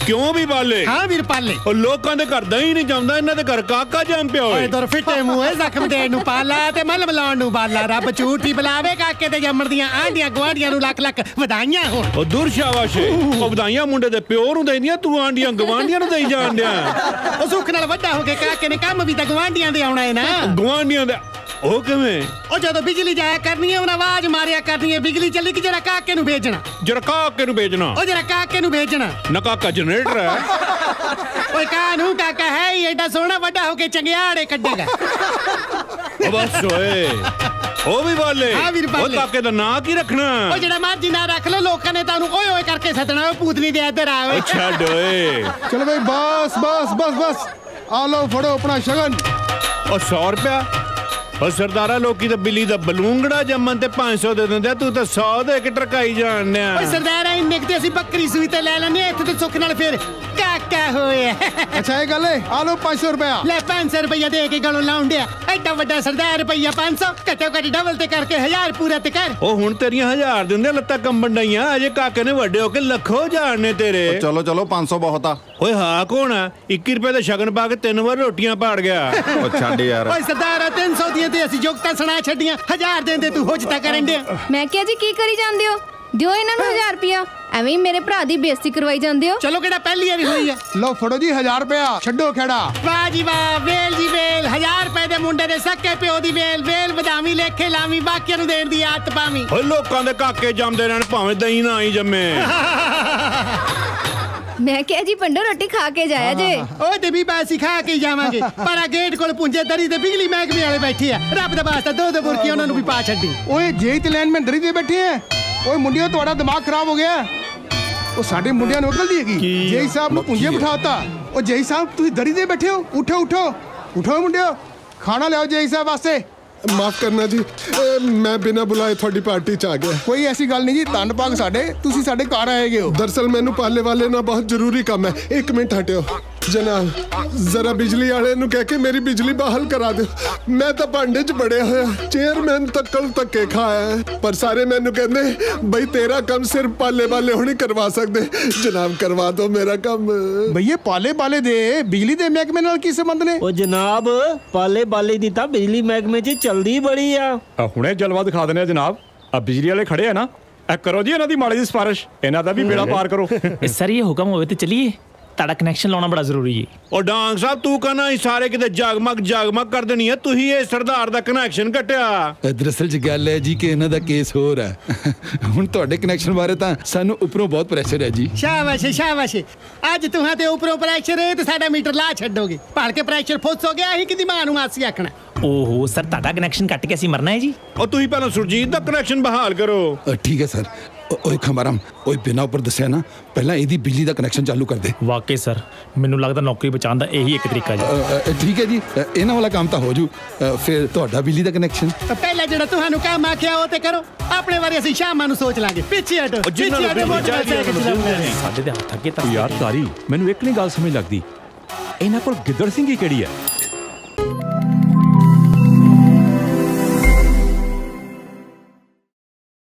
क्यों भी पाले? हाँ वीर पाले। लोगों के घर दही नहीं जमदा, इन्हां दे घर काका जम पिया होए। इधर फिटे मुंह जख्म देण नूं पाला ते मल मलाउण नूं बाला। रब झूठी बुलावे काके ते जम्मण दियां आंडियां गवांडियां नूं लख लख वधाइयां होण। ओ दूर शाबाश है। ओ वधाइयां मुंडे दे प्यो नूं देंदियां, तू आंडियां गवांडियां नूं देई जाण दियां। ओ सुख नाल वड्डा हो के काके ने काम भी तां गवांडियां दे आउणा है ना। गवांडियां दे ओ किवें? ओ जदों बिजली जाया करनी है, उन्हें आवाज मारिया करनी है, बिजली चली कि जरा काके नूं भेजना। जरा काके नूं भेजना। ओ जरा काके नूं भेजना। ना काका जनरेटर है। ओए कानू काका है ही एडा सोहना वड्डा हो के चंगियाड़े कड्डेगा। ओ बस ओए। ओ भी वाले। हाँ वीर पाले। ओ काके दा नां की रखना? ओ जेड़ा मर्जी ना रख लो, लोकां ने तानू ओए ओए करके सदना। ओ पूतनी दे इधर आ ओए। अच्छा डोए। चलो भाई बस बस बस बस, आ लो फड़ो अपना शगन। ओ 100 रुपया? और सरदारा लोकी तो बिल्ली दा बलूंगड़ा जम्मन ते 500 दे दिंदे, तू तो 100 दे के टरकाई जाने। ओए सरदारा इन्ने ते ਅਸੀਂ ਬੱਕਰੀ ਸੂਈ ਤੇ ਲੈ ਲੈਨੇ, ਇੱਥੇ ਤੇ ਸੁੱਖ ਨਾਲ ਫਿਰ ਕਾਕਾ ਹੋਏ। अच्छा ये गल है, आ लो 500 रुपया। ਲੈ 500 ਰੁਪਇਆ ਦੇ ਕੇ ਗਲੋਂ ਲਾਉਣ ਡਿਆ। ਐਡਾ ਵੱਡਾ ਸਰਦਾਰ ਰੁਪਇਆ 500 ਘੱਟੋ ਘੱਟ ਡਬਲ ਤੇ ਕਰਕੇ 1000 ਪੂਰਾ ਤੇ ਕਰ। ਉਹ ਹੁਣ ਤੇਰੀਆਂ 1000 ਦਿੰਦੇ, ਲੱਤਾਂ ਕੰਬਣ ਡਈਆਂ। ਅਜੇ ਕਾਕੇ ਨੇ ਵੱਡੇ ਹੋ ਕੇ ਲੱਖੋ ਜਾਣਨੇ ਤੇਰੇ। ਚਲੋ ਚਲੋ 500 ਬਹੁਤ ਆ। ਓਏ ਹਾਂ ਕੌਣ ਆ? 21 ਰੁਪਏ ਦਾ ਸ਼ਗਨ ਪਾ ਕੇ 3 ਵਾਰ ਰੋਟੀਆਂ ਪਾੜ ਗਿਆ। ਉਹ ਛੱਡ ਯਾਰ। ਓਏ ਸਰਦਾਰਾ 300 ਦੀਆਂ ਤੇ ਅਸੀਂ ਜੋਗਤਾ ਸੁਣਾ ਛੱਡੀਆਂ, 1000 ਦੇਂਦੇ ਤੂੰ ਹੁਜਤਾ ਕਰਨ ਡਿਆ। ਮੈਂ ਕਿਹਾ ਜੀ ਕੀ ਕਰੀ ਜਾਂਦੇ ਹੋ? ਦਿਓ ਇਹਨਾਂ ਨੂੰ 1000 ਰੁਪਇਆ। ਐਵੇਂ ਹੀ ਮੇਰੇ ਭਰਾ ਦੀ ਬੇਇੱਜ਼ਤੀ ਕਰਵਾਈ ਜਾਂਦੇ ਹੋ। ਚਲੋ ਕਿਹੜਾ ਪਹਿਲੀ ਵਾਰੀ ਹੋਈ ਆ। लो फड़ो जी 1000 रुपया, छड्डो खेड़ा। ਵਾਹ ਜੀ ਵਾਹ, ਵੇਲ ਜੀ ਵੇਲ। 1000 ਰੁਪਏ ਦੇ ਮੁੰਡੇ ਦੇ ਸੱਕੇ ਪਿਓ ਦੀ ਵੇਲ। ਵੇਲ ਵਧਾਵੀਂ, ਲੇਖੇ ਲਾਵੀਂ, ਬਾਕੀਆਂ ਨੂੰ ਦੇਣ ਦੀ ਆਦਤ ਪਾਵੀਂ। ਓਏ ਲੋਕਾਂ ਦੇ ਕਾਕੇ ਜੰਮਦੇ ਰਹਿਣ, ਭਾਵੇਂ ਦਹੀਂ ਨਾ ਹੀ ਜੰਮੇ। ਮੈਂ ਕਿਹਾ ਜੀ ਪੰਡੋ ਰੋਟੀ ਖਾ ਕੇ ਜਾਇਆ ਜੇ। ਓਏ ਤੇ ਵੀ ਬਾਸੀ ਖਾ ਕੇ ਜਾਵਾਂਗੇ, ਪਰ ਆ ਗੇਟ ਕੋਲ ਪੁੰਜੇ ਦਰੀ ਤੇ ਬਿਜਲੀ ਮਹਿਕਮੇ ਵਾਲੇ ਬੈਠੇ ਆ। ਰੱਬ ਦਾ ਵਾਸਤਾ ਦੋ ਬੁਰਕੀ ਉਹਨਾਂ ਨੂੰ ਵੀ ਪਾ ਛੱਡੀ। ओए जेई ते लाइन में दरी दे बैठे हैं। ओए मुंडियो तुम्हारा दिमाग खराब हो गया। ਉਹ ਸਾਡੇ ਮੁੰਡਿਆਂ ਨੂੰ ਅਕਲ ਦੀ ਹੈਗੀ। ਜੇਈ ਸਾਹਿਬ ਨੂੰ ਪੁੰਜੇ ਬਿਠਾਤਾ। ਉਹ ਜੇਈ ਸਾਹਿਬ ਤੁਸੀਂ ਦਰੀ ਦੇ ਬੈਠੇ ਹੋ, ਉਠੋ ਉਠੋ ਉਠੋ ਮੁੰਡਿਓ, ਖਾਣਾ ਲਿਆਓ ਜੇਈ ਸਾਹਿਬ ਵਾਸਤੇ। ਮਾਫ ਕਰਨਾ ਜੀ, ਮੈਂ ਬਿਨਾਂ ਬੁਲਾਏ ਤੁਹਾਡੀ ਪਾਰਟੀ 'ਚ ਆ ਗਿਆ। ਕੋਈ ਐਸੀ ਗੱਲ ਨਹੀਂ ਜੀ, ਧੰਨ ਭਾਗ ਸਾਡੇ, ਤੁਸੀਂ ਸਾਡੇ ਘਰ ਆਏਗੇ ਹੋ। ਦਰਅਸਲ ਮੈਨੂੰ ਪਾਲੇ ਵਾਲੇ ਨਾਲ ਬਹੁਤ ਜ਼ਰੂਰੀ ਕੰਮ ਹੈ। 1 ਮਿੰਟ ਹਟਿਓ ਜਨਾਬ, ਜ਼ਰਾ ਬਿਜਲੀ ਵਾਲੇ ਨੂੰ ਕਹਿ ਕੇ ਮੇਰੀ ਬਿਜਲੀ ਬਹਾਲ ਕਰਾ ਦਿਓ। ਮੈਂ ਤਾਂ ਭਾਂਡੇ 'ਚ ਬੜਿਆ ਹੋਇਆ, ਚੇਅਰਮੈਨ ਤੱਕਲ ਧੱਕੇ ਖਾਇਆ, ਪਰ ਸਾਰੇ ਮੈਨੂੰ ਕਹਿੰਦੇ ਬਈ ਤੇਰਾ ਕੰਮ ਸਿਰਫ ਪਾਲੇ ਵਾਲੇ ਹੁਣੀ ਕਰਵਾ ਸਕਦੇ। ਜਨਾਬ ਕਰਵਾ ਦਿਓ ਮੇਰਾ ਕੰਮ। ਭਈਏ ਪਾਲੇ ਬਾਲੇ ਦੇ ਬਿਜਲੀ ਦੇ ਮਹਿਕਮੇ ਨਾਲ ਕੀ ਸੰਬੰਧ ਨੇ? ਉਹ ਜਨਾਬ ਪਾਲੇ ਬਾਲੇ ਦੀ ਤਾਂ ਬਿਜਲੀ ਮਹਿਕਮੇ 'ਚ ਚਲਦੀ ਬੜੀ ਆ। ਹੁਣੇ ਜਲਵਾ ਦਿਖਾ ਦਿੰਦੇ ਆ ਜਨਾਬ। ਆ ਬਿਜਲੀ ਵਾਲੇ ਖੜੇ ਆ ਨਾ, ਇਹ ਕਰੋ ਜੀ ਇਹਨਾਂ ਦੀ ਮਾੜੀ ਦੀ ਸਿਫਾਰਿਸ਼, ਇਹਨਾਂ ਦਾ ਵੀ ਬੇੜਾ ਪਾਰ ਕਰੋ। ਸਰ ਇਹ ਹੁਕਮ ਹੋਵੇ ਤੇ ਚਲੀਏ, ਤੁਹਾਡਾ ਕਨੈਕਸ਼ਨ ਲਾਉਣਾ ਬੜਾ ਜ਼ਰੂਰੀ ਹੈ। ਉਹ ਡਾਂਗ ਸਾਹਿਬ ਤੂੰ ਕਹਿੰਦਾ ਹੀ ਸਾਰੇ ਕਿਤੇ ਜਗਮਗ ਕਰ ਦੇਣੀ ਹੈ, ਤੁਸੀਂ ਇਹ ਸਰਦਾਰ ਦਾ ਕਨੈਕਸ਼ਨ ਕੱਟਿਆ। ਦਰਅਸਲ ਚ ਗੱਲ ਹੈ ਜੀ ਕਿ ਇਹਨਾਂ ਦਾ ਕੇਸ ਹੋਰ ਹੈ। ਹੁਣ ਤੁਹਾਡੇ ਕਨੈਕਸ਼ਨ ਬਾਰੇ ਤਾਂ ਸਾਨੂੰ ਉੱਪਰੋਂ ਬਹੁਤ ਪ੍ਰੈਸ਼ਰ ਹੈ ਜੀ। ਸ਼ਾਬਾਸ਼ ਸ਼ਾਬਾਸ਼, ਅੱਜ ਤੁਹਾਂ ਤੇ ਉੱਪਰੋਂ ਪ੍ਰੈਸ਼ਰ ਹੈ ਤੇ ਸਾਡਾ ਮੀਟਰ ਲਾ ਛੱਡੋਗੇ। ਭੜ ਕੇ ਪ੍ਰੈਸ਼ਰ ਫੁੱਸ ਹੋ ਗਿਆ, ਅਸੀਂ ਕਿਦੀ ਮਾਂ ਨੂੰ ਮਾਸੀ ਆਖਣਾ। ਓਹੋ ਸਰ, ਤੁਹਾਡਾ ਕਨੈਕਸ਼ਨ ਕੱਟ ਕੇ ਅਸੀਂ ਮਰਨਾ ਹੈ ਜੀ। ਉਹ ਤੁਸੀਂ ਪਹਿਲਾਂ ਸੁਰਜੀਤ ਦਾ ਕਨੈਕਸ਼ਨ ਬਹਾਲ ਕਰੋ। ਠੀਕ ਹੈ ਸਰ। ਓਏ ਖਮਾਰਾਮ, ਓਏ ਬਿਨਾਂ ਉੱਪਰ ਦੱਸਿਆ ਨਾ, ਪਹਿਲਾਂ ਇਹਦੀ ਬਿਜਲੀ ਦਾ ਕਨੈਕਸ਼ਨ ਚਾਲੂ ਕਰ ਦੇ। ਵਾਕਈ ਸਰ, ਮੈਨੂੰ ਲੱਗਦਾ ਨੌਕਰੀ ਬਚਾਉਣ ਦਾ ਇਹੀ ਇੱਕ ਤਰੀਕਾ ਜੀ। ਠੀਕ ਹੈ ਜੀ, ਇਹਨਾਂ ਵਾਲਾ ਕੰਮ ਤਾਂ ਹੋ ਜੂ, ਫਿਰ ਤੁਹਾਡਾ ਬਿਜਲੀ ਦਾ ਕਨੈਕਸ਼ਨ। ਪਹਿਲਾਂ ਜਿਹੜਾ ਤੁਹਾਨੂੰ ਕੰਮ ਆਖਿਆ ਉਹ ਤੇ ਕਰੋ, ਆਪਣੇ ਬਾਰੇ ਅਸੀਂ ਸ਼ਾਮਾਂ ਨੂੰ ਸੋਚ ਲਾਂਗੇ। ਪਿੱਛੇ ਹਟੋ, ਸਾਡੇ ਯਾਰ ਤਾਰੀ, ਮੈਨੂੰ ਇੱਕ ਨਹੀਂ ਗੱਲ ਸਮਝ ਲੱਗਦੀ, ਇਹਨਾਂ ਕੋਲ ਗਿੱਦੜ ਸਿੰਘ ਹੀ ਕਿਹੜੀ ਹੈ?